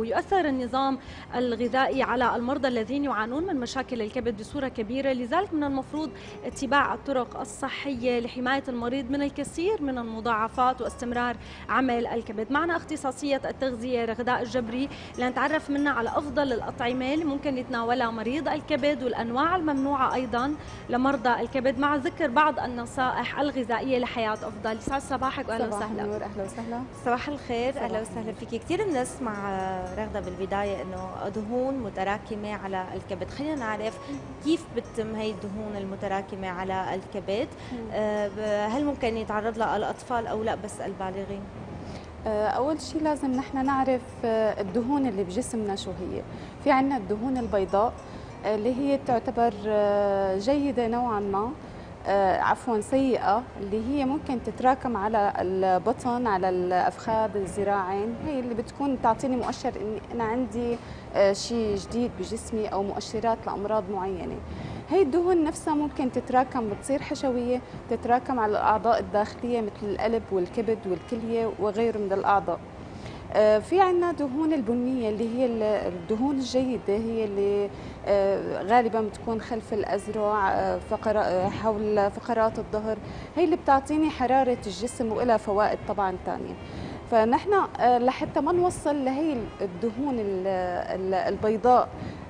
ويؤثر النظام الغذائي على المرضى الذين يعانون من مشاكل الكبد بصورة كبيرة. لذلك من المفروض اتباع الطرق الصحية لحماية المريض من الكثير من المضاعفات واستمرار عمل الكبد. معنا اختصاصية التغذية رغداء الجبري لنتعرف منها على أفضل الأطعمة اللي ممكن يتناولها مريض الكبد والأنواع الممنوعة أيضا لمرضى الكبد، مع ذكر بعض النصائح الغذائية لحياة أفضل. يسعد صباحك وأهلا صباح وسهلا. النور، أهلا وسهلا. صباح الخير، أهلا وسهلا فيك. كثير بنسمع رغدة بالبداية إنه دهون متراكمة على الكبد، خلينا نعرف كيف بتتم هي الدهون المتراكمة على الكبد؟ هل ممكن يتعرض لها الأطفال أو لا بس البالغين؟ أول شيء لازم نحن نعرف الدهون اللي بجسمنا شو هي. في عنا الدهون البيضاء اللي هي تعتبر جيدة نوعا ما، عفوا سيئة، اللي هي ممكن تتراكم على البطن، على الأفخاذ، الذراعين. هي اللي بتكون تعطيني مؤشر إني أنا عندي شيء جديد بجسمي أو مؤشرات لأمراض معينة. هي الدهون نفسها ممكن تتراكم، بتصير حشوية، تتراكم على الأعضاء الداخلية مثل القلب والكبد والكلية وغيره من الأعضاء. في عنا دهون البنية اللي هي الدهون الجيدة، هي اللي غالبا بتكون خلف الأذرع، حول فقرات الظهر. هي اللي بتعطيني حرارة الجسم وإلها فوائد طبعا تانية. فنحن لحتى ما نوصل لهي الدهون البيضاء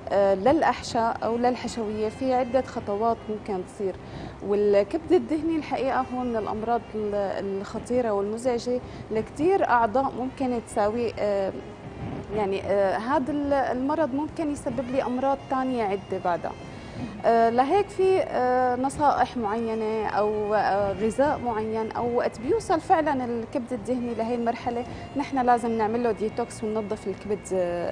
للأحشاء أو للحشوية، في عدة خطوات ممكن تصير. والكبد الدهني الحقيقة هو من الأمراض الخطيرة والمزعجة لكثير أعضاء ممكن تساوي، يعني هذا المرض ممكن يسبب لي أمراض ثانية عدة بعدها. لهيك في نصائح معينة أو غذاء معين، أو وقت بيوصل فعلا الكبد الدهني لهي المرحلة نحن لازم نعمل له ديتوكس وننظف الكبد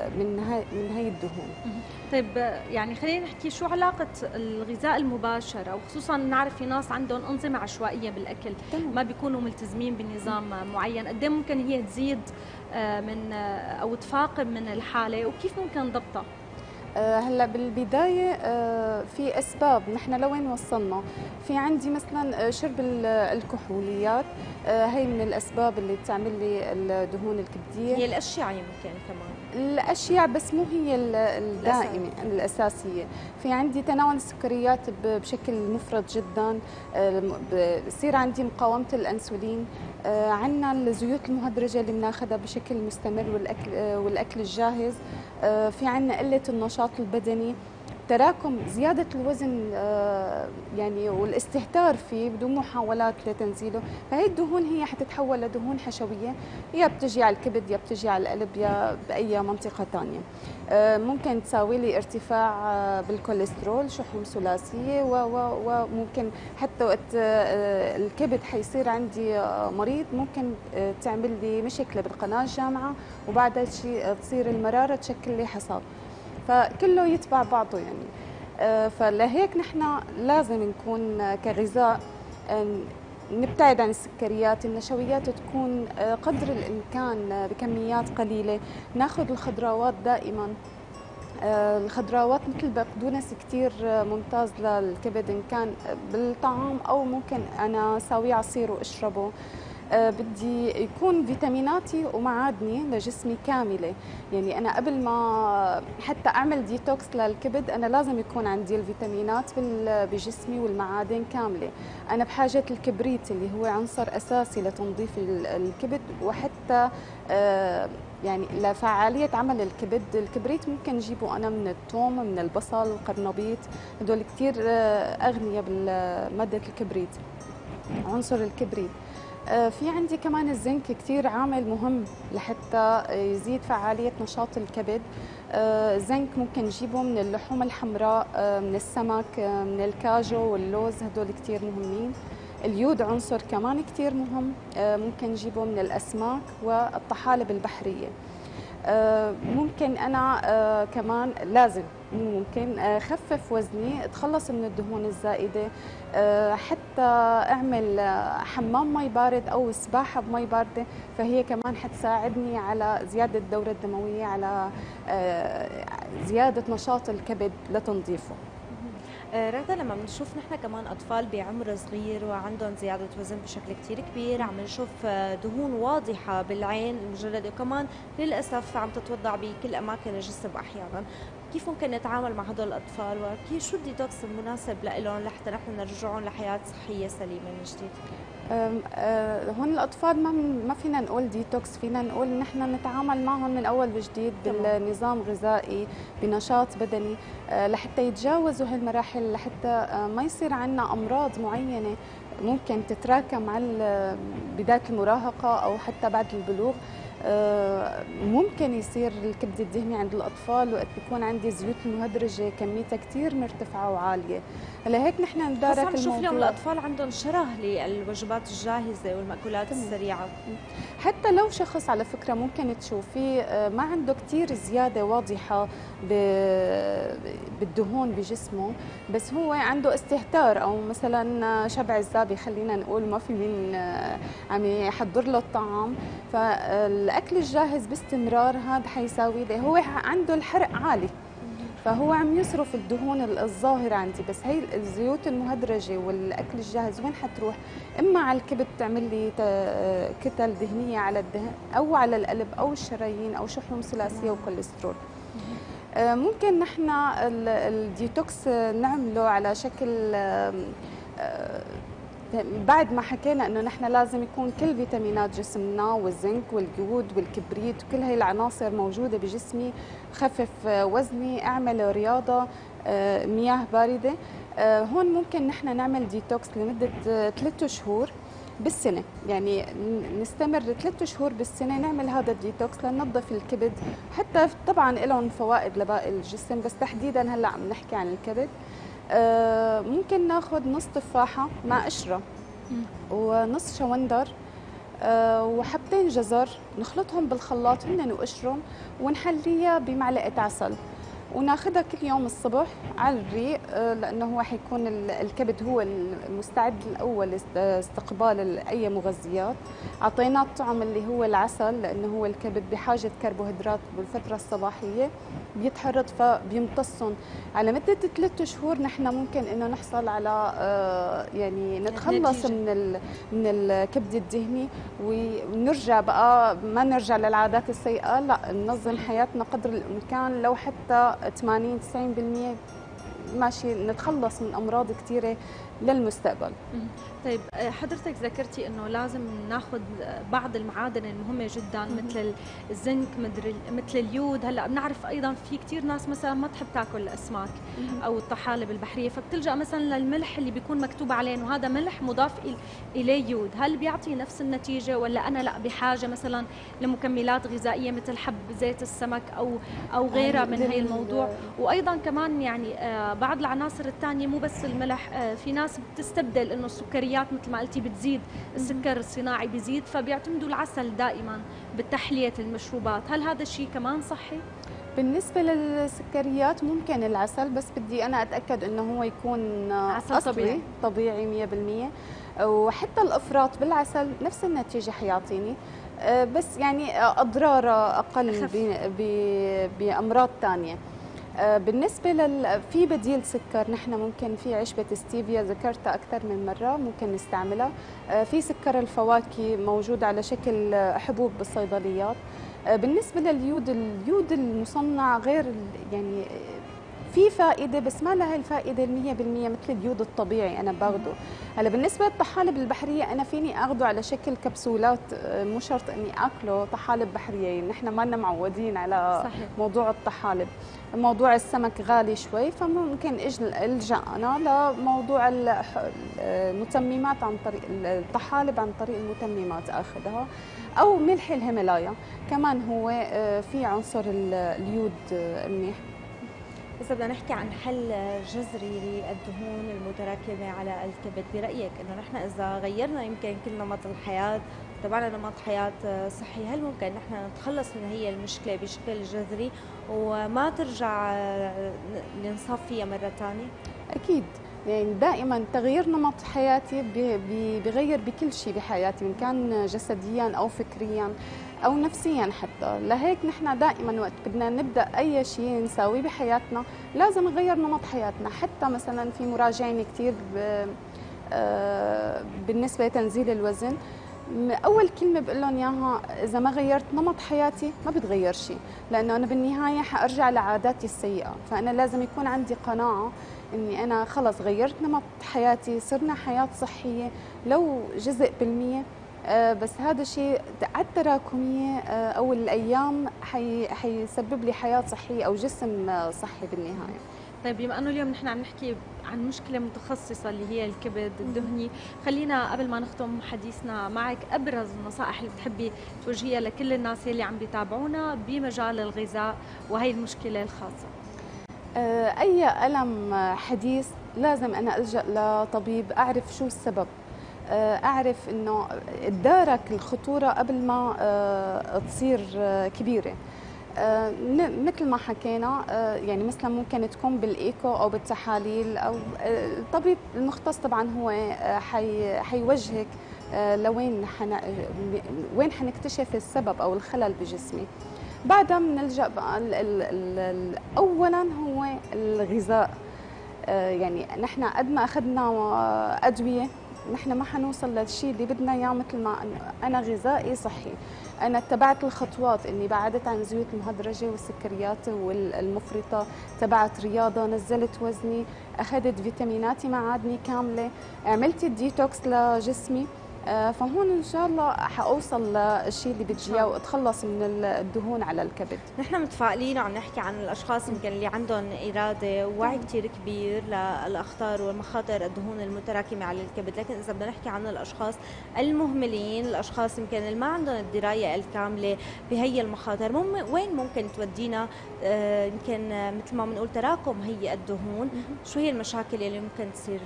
من هي الدهون. طيب يعني خلينا نحكي شو علاقة الغذاء المباشر، وخصوصا نعرف في ناس عندهم أنظمة عشوائية بالأكل، ما بيكونوا ملتزمين بنظام معين، قد ايه ممكن هي تزيد من أو تفاقم من الحالة، وكيف ممكن ضبطها؟ هلا بالبدايه في اسباب نحن لوين وصلنا. في عندي مثلا شرب الكحوليات، هي من الاسباب اللي بتعمل لي الدهون الكبديه. هي الاشياء يمكن كمان الاشياء بس مو هي الدائمه الاساسيه. في عندي تناول السكريات بشكل مفرط جدا، بصير عندي مقاومه الانسولين. عندنا الزيوت المهدرجه اللي بناخذها بشكل مستمر، والاكل الجاهز. في عندنا قله النشاط البدني، تراكم زيادة الوزن يعني والاستهتار فيه بدون محاولات لتنزيله. فهي الدهون هي حتتحول لدهون حشوية، يا بتجي على الكبد يا بتجي على القلب يا بأي منطقة ثانية. ممكن تساوي لي ارتفاع بالكوليسترول، شحوم ثلاثية، وممكن حتى وقت الكبد حيصير عندي مريض ممكن تعمل لي مشكلة بالقناة الجامعة، وبعدها تصير المرارة تشكل لي حصاب. فكله يتبع بعضه يعني. فلهيك نحن لازم نكون كغذاء نبتعد عن السكريات، النشويات تكون قدر الإمكان بكميات قليلة. ناخذ الخضروات دائما. الخضروات مثل البقدونس كثير ممتاز للكبد إن كان بالطعام، أو ممكن أنا ساويه عصير وأشربه. بدي يكون فيتاميناتي ومعادني لجسمي كاملة. يعني أنا قبل ما حتى أعمل ديتوكس للكبد أنا لازم يكون عندي الفيتامينات بجسمي والمعادن كاملة. أنا بحاجة الكبريت اللي هو عنصر أساسي لتنظيف الكبد، وحتى يعني لفعالية عمل الكبد. الكبريت ممكن نجيبه أنا من الثوم، من البصل، القرنبيط، هدول كثير أغنياء بمادة الكبريت، عنصر الكبريت. في عندي كمان الزنك كثير عامل مهم لحتى يزيد فعالية نشاط الكبد. الزنك ممكن نجيبه من اللحوم الحمراء، من السمك، من الكاجو واللوز، هدول كثير مهمين. اليود عنصر كمان كثير مهم، ممكن نجيبه من الأسماك والطحالب البحرية. ممكن أنا كمان لازم ممكن خفف وزني، اتخلص من الدهون الزائدة، حتى أعمل حمام مي بارد أو سباحة بمي باردة، فهي كمان حتساعدني على زيادة الدورة الدموية، على زيادة نشاط الكبد لتنظيفه. رغدة، لما بنشوف نحن كمان أطفال بعمر صغير وعندهم زيادة وزن بشكل كتير كبير، عم نشوف دهون واضحة بالعين المجردة، وكمان للأسف عم تتوضع بكل أماكن الجسم أحيانا. كيف ممكن نتعامل مع هدول الأطفال، وكيف شو الديتوكس المناسب لهم لحتى نحن نرجعهم لحياة صحية سليمة من جديد؟ هون الأطفال ما فينا نقول ديتوكس، فينا نقول نحن نتعامل معهم من أول وجديد بالنظام غذائي، بنشاط بدني، لحتى يتجاوزوا هالمراحل، لحتى ما يصير عندنا أمراض معينة ممكن تتراكم على بداية المراهقة أو حتى بعد البلوغ. ممكن يصير الكبد الدهني عند الأطفال وقت بيكون عندي زيوت المهدرجة كميتها كتير مرتفعة وعالية. هلهيك نحن ندارك الموضوع. نشوف اليوم الأطفال عندهم شره للوجبات الجاهزة والمأكولات السريعة. حتى لو شخص على فكرة ممكن تشوفيه ما عنده كتير زيادة واضحة بالدهون بجسمه، بس هو عنده استهتار أو مثلا شبع الزابي، خلينا نقول ما في مين عم يحضر له الطعام، فالأكل الجاهز باستمرار هذا حيساوي له هو عنده الحرق عالي، فهو عم يصرف الدهون الظاهرة عندي. بس هي الزيوت المهدرجة والأكل الجاهز وين حتروح؟ إما على الكبد تعمل لي كتل دهنية على الدهن، أو على القلب أو الشرايين أو شحوم ثلاثية وكوليسترول. ممكن نحن الديتوكس نعمله على شكل بعد ما حكينا انه نحن لازم يكون كل فيتامينات جسمنا والزنك والجود والكبريت وكل هي العناصر موجوده بجسمي، خفف وزني، اعمل رياضه، مياه بارده. هون ممكن نحن نعمل ديتوكس لمده 3 شهور بالسنه، يعني نستمر 3 شهور بالسنه نعمل هذا الديتوكس لننظف الكبد. حتى طبعا لهم فوائد لباقي الجسم، بس تحديدا هلا عم نحكي عن الكبد. ممكن ناخذ نص تفاحة مع قشرة ونص شوندر وحبتين جزر، نخلطهم بالخلاط هن وقشرهم ونحليها بمعلقة عسل، وناخذها كل يوم الصبح على الريق، لانه هو حيكون الكبد هو المستعد الاول لاستقبال اي مغذيات. اعطيناه الطعم اللي هو العسل، لانه هو الكبد بحاجه كربوهيدرات بالفتره الصباحيه، بيتحرط فبيمتصهم. على مده 3 شهور نحن ممكن انه نحصل على يعني نتخلص من الكبد الدهني، ونرجع بقى ما نرجع للعادات السيئه، لا ننظم حياتنا قدر الامكان، لو حتى 80 90% ماشي، نتخلص من امراض كثيره للمستقبل. طيب حضرتك ذكرتي انه لازم ناخذ بعض المعادن المهمه جدا مثل الزنك، مثل اليود. هلا بنعرف ايضا في كثير ناس مثلا ما تحب تاكل الاسماك او الطحالب البحريه، فبتلجا مثلا للملح اللي بيكون مكتوب عليه انه هذا ملح مضاف اليه يود. هل بيعطي نفس النتيجه، ولا انا لا بحاجه مثلا لمكملات غذائيه مثل حب زيت السمك او غيرها من هي الموضوع؟ وايضا كمان يعني بعض العناصر الثانيه مو بس الملح، في ناس بتستبدل انه السكريات مثل ما قلتي بتزيد، السكر الصناعي بيزيد، فبيعتمدوا العسل دائما بتحليه المشروبات. هل هذا الشيء كمان صحي؟ بالنسبة للسكريات ممكن العسل، بس بدي أنا أتأكد أنه هو يكون عسل طبيعي 100%. وحتى الإفراط بالعسل نفس النتيجة حيعطيني، بس يعني أضرار أقل بأمراض ثانية. بالنسبة في بديل سكر، نحن ممكن في عشبة ستيفيا ذكرتها أكثر من مرة ممكن نستعملها. في سكر الفواكه موجود على شكل حبوب بالصيدليات. بالنسبة لليود، اليود المصنع غير يعني في فائدة، بس ما لها الفائدة 100% مثل اليود الطبيعي أنا باخده. هلا بالنسبة للطحالب البحرية أنا فيني أخده على شكل كبسولات، مو شرط إني أكله طحالب بحرية، نحن ما لنا معودين على صحيح. موضوع الطحالب. موضوع السمك غالي شوي، فممكن ألجأ أنا لموضوع المتممات عن طريق الطحالب، عن طريق المتممات أخذها، أو ملح الهيمالايا كمان هو في عنصر اليود منيح. إذا بدنا نحكي عن حل جذري للدهون المتراكمة على الكبد، برأيك إنه نحن إذا غيرنا يمكن كل نمط الحياة، تبعنا نمط حياة صحي، هل ممكن نحن نتخلص من هي المشكلة بشكل جذري وما ترجع ننصاب فيها مرة ثانية؟ أكيد. يعني دائما تغيير نمط حياتي بغير بكل شيء بحياتي، إن كان جسديا أو فكريا أو نفسيا حتى. لهيك نحن دائما وقت بدنا نبدأ أي شيء نساويه بحياتنا لازم نغير نمط حياتنا. حتى مثلا في مراجعين كثير بالنسبة لتنزيل الوزن، أول كلمة بقول لهم إياها إذا ما غيرت نمط حياتي ما بتغير شيء، لأنه أنا بالنهاية حأرجع لعاداتي السيئة. فأنا لازم يكون عندي قناعة إني أنا خلص غيرت نمط حياتي، صرنا حياة صحية لو جزء بالمية. بس هذا الشيء على التراكمية أو الأيام حيسبب لي حياة صحية أو جسم صحي بالنهاية. طيب بما انه اليوم نحن عم نحكي عن مشكله متخصصه اللي هي الكبد الدهني، خلينا قبل ما نختم حديثنا معك ابرز النصائح اللي بتحبي توجهيها لكل الناس اللي عم بيتابعونا بمجال الغذاء وهي المشكله الخاصه. اي الم حديث لازم انا الجا لطبيب اعرف شو السبب، اعرف انه اتدارك الخطوره قبل ما تصير كبيره. مثل ما حكينا يعني مثلا ممكن تكون بالايكو او بالتحاليل، او الطبيب المختص طبعا هو حيوجهك لوين وين حنكتشف السبب او الخلل بجسمي. بعدها بنلجا بقى اولا هو الغذاء. يعني نحن قد ما اخذنا ادويه نحن ما حنوصل للشيء اللي بدنا اياه. مثل ما انا غذائي صحي، انا اتبعت الخطوات اني بعدت عن الزيوت المهدرجه والسكريات والمفرطه، تبعت رياضه، نزلت وزني، اخذت فيتاميناتي معادني كامله، عملت الديتوكس لجسمي. فهون ان شاء الله حاوصل للشيء اللي بدي اياه واتخلص من الدهون على الكبد. نحن متفائلين وعم نحكي عن الاشخاص يمكن اللي عندهم اراده ووعي كثير كبير للاخطار والمخاطر الدهون المتراكمه على الكبد، لكن اذا بدنا نحكي عن الاشخاص المهملين، الاشخاص يمكن اللي ما عندهم الدرايه الكامله بهي المخاطر، وين ممكن تودينا يمكن مثل ما بنقول تراكم هي الدهون؟ شو هي المشاكل اللي ممكن تصير؟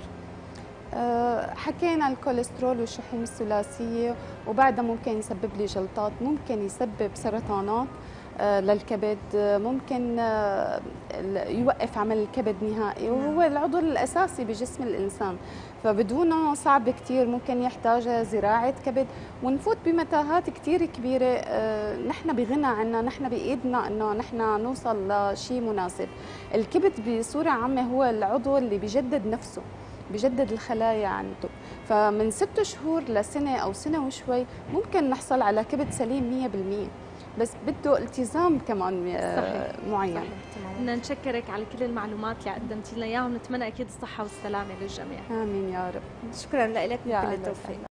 حكينا الكوليسترول والشحوم الثلاثية، وبعدها ممكن يسبب لي جلطات، ممكن يسبب سرطانات للكبد، ممكن يوقف عمل الكبد نهائي، وهو العضو الأساسي بجسم الإنسان. فبدونه صعب كتير، ممكن يحتاج زراعة كبد، ونفوت بمتاهات كتير كبيرة. نحن بغنى عنا، نحن بإيدنا إنه نحن نوصل لشيء مناسب. الكبد بصورة عامة هو العضو اللي بيجدد نفسه، بجدد الخلايا عنده. فمن 6 شهور لسنة أو سنة وشوي ممكن نحصل على كبد سليم 100%، بس بده التزام كمان معين. صحيح. بدنا نشكرك على كل المعلومات اللي قدمتي لنا اياها، ونتمنى اكيد الصحة والسلامة للجميع. آمين يا رب. شكرا لك، كل التوفيق.